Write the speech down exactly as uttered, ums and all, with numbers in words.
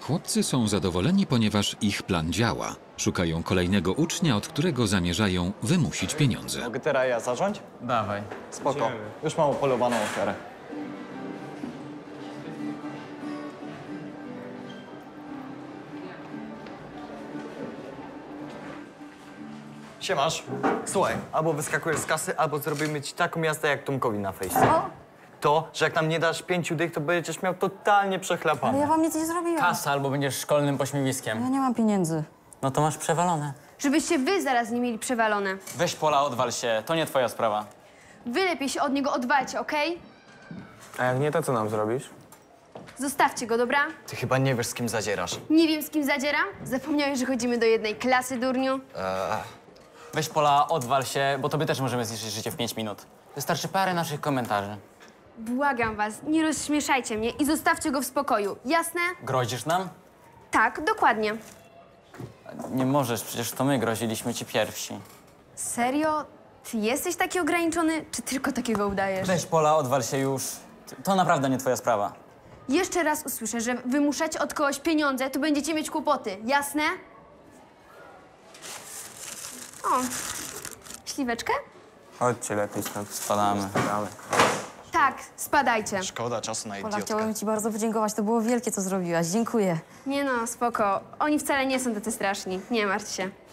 Chłopcy są zadowoleni, ponieważ ich plan działa. Szukają kolejnego ucznia, od którego zamierzają wymusić pieniądze. Mogę teraz ja zacząć? Dawaj. Spoko. Idziemy. Już mam upolowaną ofiarę. Siemasz. Słuchaj, albo wyskakujesz z kasy, albo zrobimy ci taką jazdę jak Tomkowi na fejsie. Co? To, że jak nam nie dasz pięciu dych, to będziesz miał totalnie przechlapane. Ale ja wam nic nie zrobiłam. Kasa albo będziesz szkolnym pośmiewiskiem. Ja nie mam pieniędzy. No to masz przewalone. Żebyście wy zaraz nie mieli przewalone. Weź Pola, odwal się. To nie twoja sprawa. Wy lepiej się od niego odwalcie, okej? A jak nie, to co nam zrobisz? Zostawcie go, dobra? Ty chyba nie wiesz, z kim zadzierasz. Nie wiem, z kim zadzieram. Zapomniałeś, że chodzimy do jednej klasy, durniu? Weź Pola, odwal się, bo tobie też możemy zniszczyć życie w pięć minut. Wystarczy parę naszych komentarzy. Błagam was, nie rozśmieszajcie mnie i zostawcie go w spokoju. Jasne? Grozisz nam? Tak, dokładnie. Nie możesz, przecież to my groziliśmy ci pierwsi. Serio? Ty jesteś taki ograniczony, czy tylko takiego udajesz? Weź Pola, odwal się już. To naprawdę nie twoja sprawa. Jeszcze raz usłyszę, że wymuszacie od kogoś pieniądze, to będziecie mieć kłopoty. Jasne? O, śliweczkę? Chodźcie lepiej stąd. Spadamy. Damy. Tak, spadajcie. Szkoda czasu na Pola, idiotkę. chciałabym ci bardzo podziękować. To było wielkie, co zrobiłaś. Dziękuję. Nie no, spoko. Oni wcale nie są tacy straszni. Nie martw się.